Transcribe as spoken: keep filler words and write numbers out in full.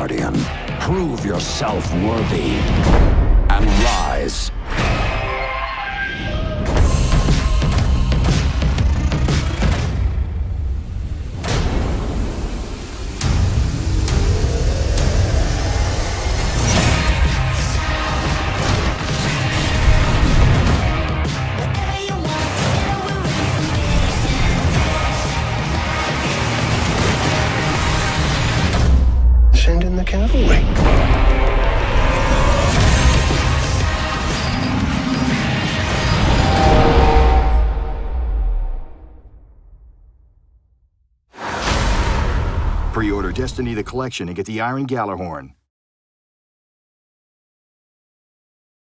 Guardian. Prove yourself worthy and rise. Send in the cavalry. Pre-order Destiny the Collection and get the Iron Gjallarhorn.